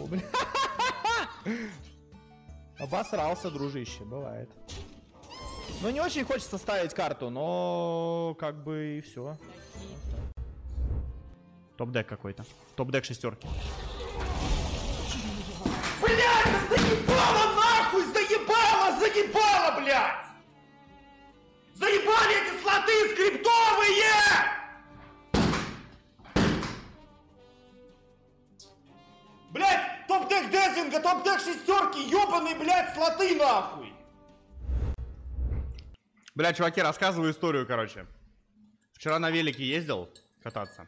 блядь. Обосрался, дружище, бывает. Ну, не очень хочется ставить карту, но как бы и все. Топ-дек какой-то. Топ-дек шестерки. Блядь, да заебало нахуй! Заебало, заебало, блядь! Заебали эти слоты скриптовые! Блядь, топ-дек дезинга, топ-дек шестерки, ёбаные, блядь, слоты нахуй! Блядь, чуваки, рассказываю историю, короче. Вчера на велике ездил кататься.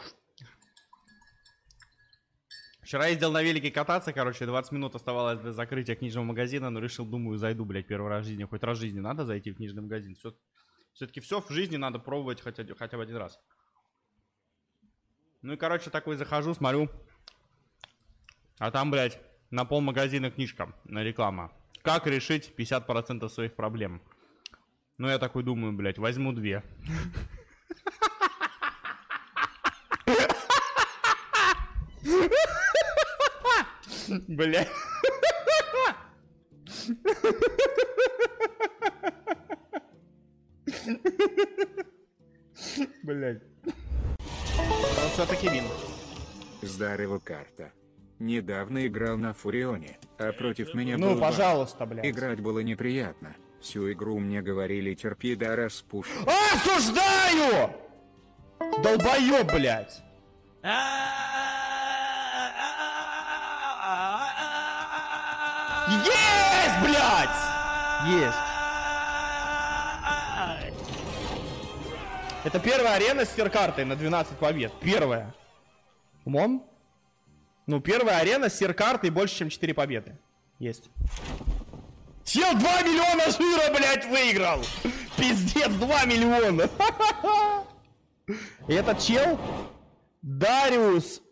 Вчера ездил на велике кататься, короче, 20 минут оставалось до закрытия книжного магазина, но решил, думаю, зайду, блядь, первый раз в жизни. Хоть раз в жизни надо зайти в книжный магазин. Все-таки все в жизни надо пробовать хотя бы один раз. Ну и, короче, такой захожу, смотрю. А там, блядь, на полмагазина книжка, на реклама. Как решить 50% своих проблем? Ну я такой думаю, блядь, возьму 2. Блядь. Блядь. Вот все-таки мин. Здорово, карта. Недавно играл на Фурионе, а против меня Ну, был пожалуйста, блядь. Играть было неприятно. Всю игру мне говорили терпи да распуш. Осуждаю! Долбоёб, блядь. Есть, блядь! Есть. Это первая арена с серкартой на 12 побед. Первая. Умом? Ну, первая арена с серкартой больше, чем 4 победы. Есть. Чел 2 миллиона жира, блядь, выиграл! Пиздец, 2 миллиона! И этот чел Дариус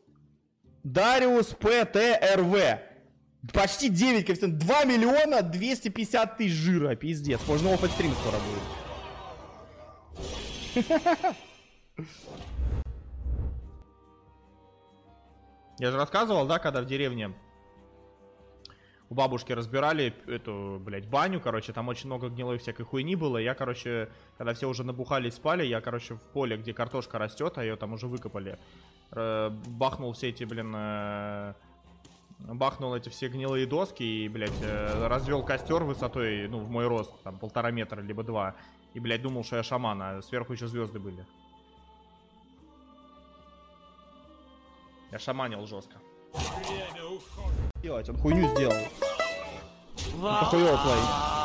ПТРВ. Почти 9 коэффициент. 2 миллиона 250 тысяч жира. Пиздец. Можно опыт стрим скоро будет. Я же рассказывал, да, когда в деревне у бабушки разбирали эту, блядь, баню, короче, там очень много гнилой всякой хуйни было. Я, короче, когда все уже набухались, спали, я, короче, в поле, где картошка растет, а ее там уже выкопали, бахнул все эти, блин, бахнул эти все гнилые доски и, блядь, развел костер высотой, ну, в мой рост, там, 1,5 метра, либо 2. И, блядь, думал, что я шаман, а сверху еще звезды были. Я шаманил жестко. Делать, он хуйню сделал. Это хуёво плей.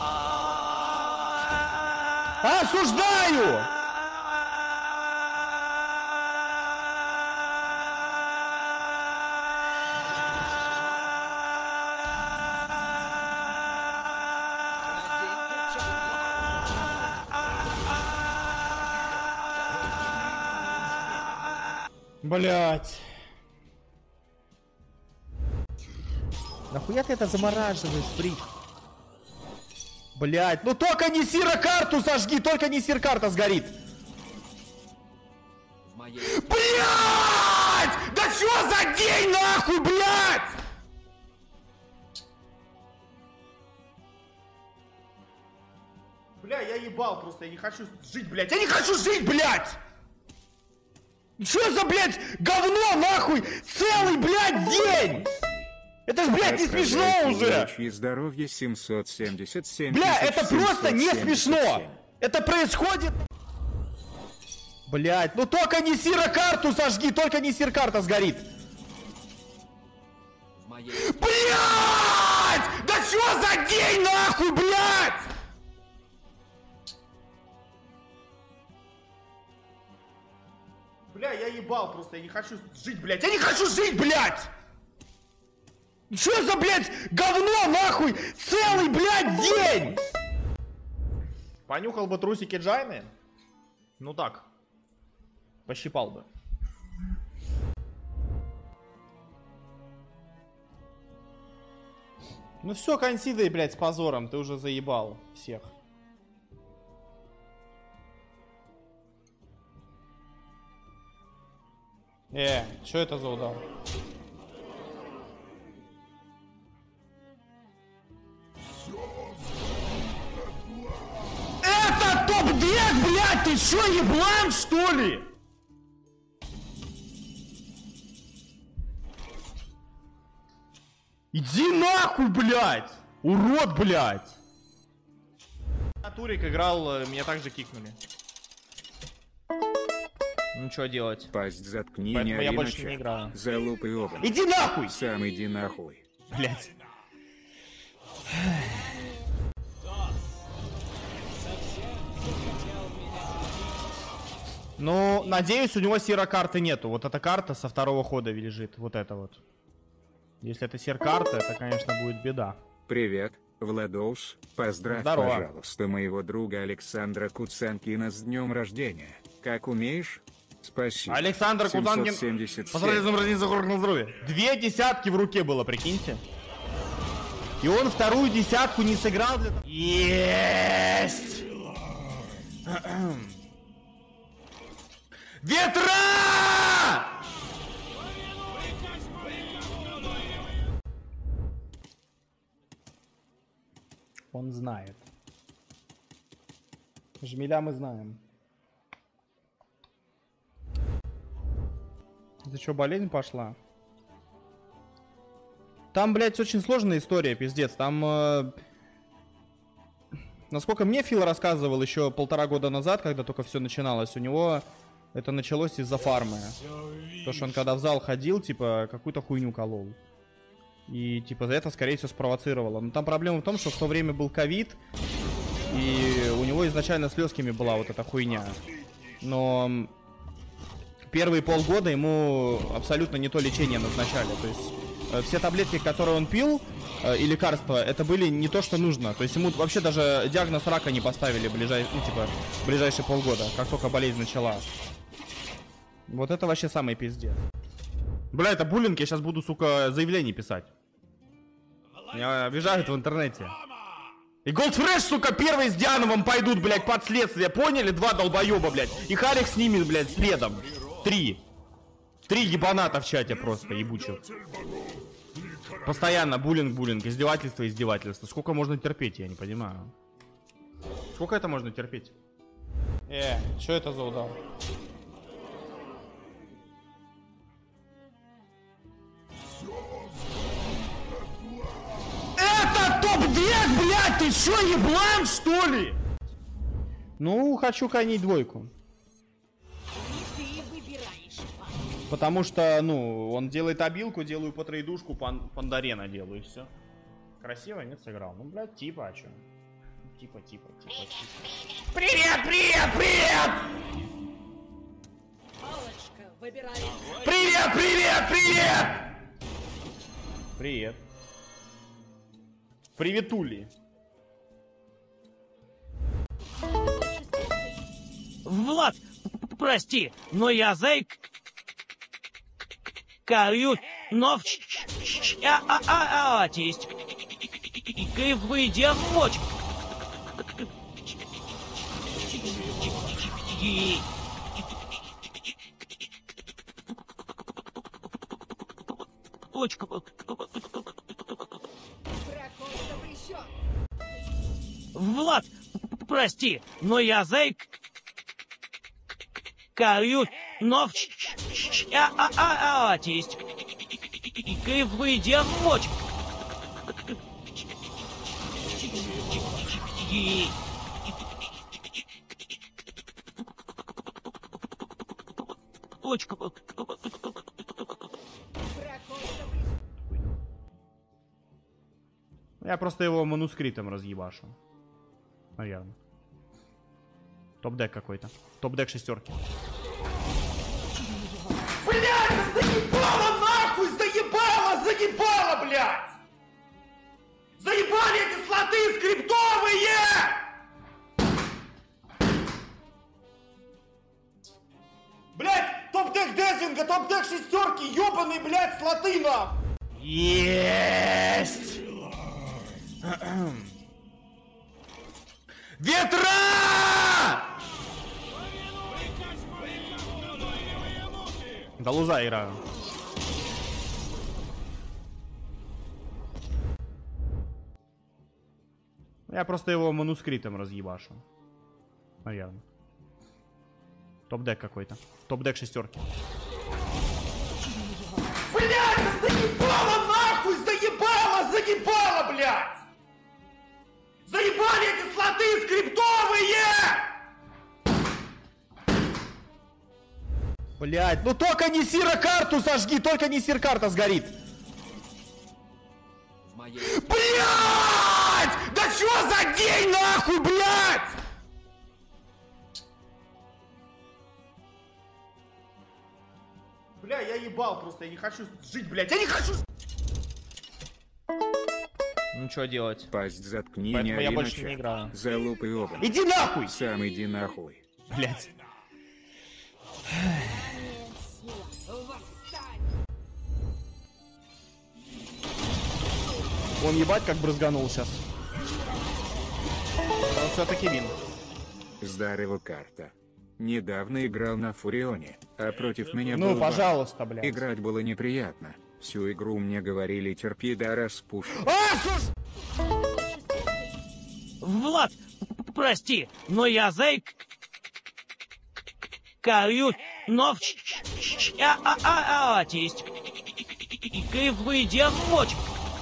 Осуждаю! Блять. Нахуя ты это замораживаешь, фрик? Блять, ну только не сирокарту сожги, только не сирокарта сгорит. Блять! Да что за день нахуй, блять! Бля, я ебал просто, я не хочу жить, блять. Я не хочу жить, блять! Что за, блядь, говно, нахуй? Целый, блядь, день! Это ж, блядь, не смешно уже! И здоровье 777. Бля, это просто не смешно! Это происходит... Блядь, ну только не сирокарту сожги, только не сирокарта сгорит! Блядь! Да что за день, нахуй, блядь! Бля, я ебал просто, я не хочу жить, блядь! Я не хочу жить, блядь! Что за, блядь, говно, нахуй? Целый, блядь, день! Понюхал бы трусики Джайны? Ну так. Пощипал бы. Ну все, консидай, блядь, с позором, ты уже заебал всех. Что это за удар? ты что, еблан, что ли? Иди нахуй, блядь! Урод, блядь! Турик играл, меня также кикнули. Ну что делать? Пасть заткни, Поэтому не я ори больше на не чат. играю. Залупай оба. Иди нахуй! Сам иди нахуй. Блядь. Ну, надеюсь, у него серо-карты нету. Вот эта карта со второго хода лежит. Вот это вот. Если это сер-карта, это, конечно, будет беда. Привет, Владоус. Поздравь, Здорово. пожалуйста, моего друга Александра Куцанкина с днем рождения. Как умеешь? Спасибо. Александр Кузанкин. 777. Поздравляю с днем рождения, за город на здоровье. 2 десятки в руке было, прикиньте. И он вторую десятку не сыграл для... Есть! Ветра! Он знает. Жмеля мы знаем. Это что, болезнь пошла? Там, блядь, очень сложная история, пиздец. Там... Насколько мне Фил рассказывал еще 1,5 года назад, когда только все начиналось, у него это началось из-за фармы. То, что он когда в зал ходил, типа, какую-то хуйню колол. И, типа, за это, скорее всего, спровоцировало. Но там проблема в том, что в то время был ковид, и у него изначально с легкими была вот эта хуйня. Но первые полгода ему абсолютно не то лечение назначали. То есть все таблетки, которые он пил, и лекарства, это были не то, что нужно. То есть ему вообще даже диагноз рака не поставили в ближайшие полгода, как только болезнь начала. Вот это вообще самый пиздец. Бля, это буллинг, я сейчас буду, сука, заявление писать. Меня обижают в интернете. И Голдфреш, сука, первый с Диановым пойдут, блядь, под следствие, поняли? 2 долбоеба, блядь. И Харик с ними, блядь, следом. 3 ебаната в чате просто, ебучих. Постоянно буллинг, издевательство. Сколько можно терпеть, я не понимаю. Сколько это можно терпеть? Что это за удар? Это топ-дек, блядь, ты что, еблан, что ли? Ну, хочу конить 2. Потому что, ну, он делает обилку, делаю по трейдушку, пандарена делаю, и все. Красиво, нет, сыграл. Ну, блядь, типа, а чё? Типа. Привет! Палочка, выбирай. Привет! Приветули! Влад, прости, но я заикаюсь, но в чатисть выйдя в мочь. Влад, прости, но я заикаюсь, но в чатисть выйдя в мочь. Я просто его манускриптом разъебашу. Наверное. Топ-дек какой-то. Топ-дек 6. Блядь, заебало нахуй! Заебало, блядь! Заебали эти слоты скриптовые! Блядь, топ-дек дезинга, топ-дек 6, ёбаный, блядь, слоты нахуй! Есть! Ветра! Да луза играю. Я просто его манускриптом разъебашу. Наверное. Топ-дек какой-то. Топ-дек шестерки. Блядь, заебало нахуй! Заебало! Заебало, блядь! Заебали эти слоты скриптовые! Блять, ну только не сирокарту сожги, только не сирокарта сгорит. Блядь! Да чё за день нахуй, блядь! Бля, я ебал просто, я не хочу жить, блядь, я не хочу... Ну что делать? Пасть заткни, Поэтому не я ори больше на не чат. играю. Залупы оба. Иди нахуй! Сам иди нахуй. Блять. Он ебать как брызганул сейчас. Он все-таки вин. Здарова карта. Недавно играл на Фурионе, а против меня Ну, был Ван. пожалуйста, блядь. Играть было неприятно. Всю игру мне говорили терпи да распуш. А, слушай! Влад, прости, но я зайк... Каю, но тесть. Выйдя в мочь.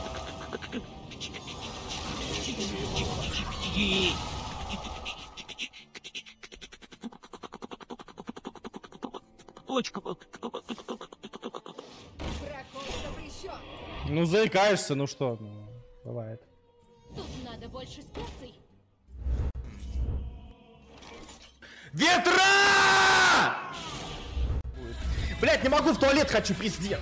Ну, заикаешься, ну что, ну, бывает. Тут надо больше специй. Ветра! Блять, не могу, в туалет хочу, пиздец.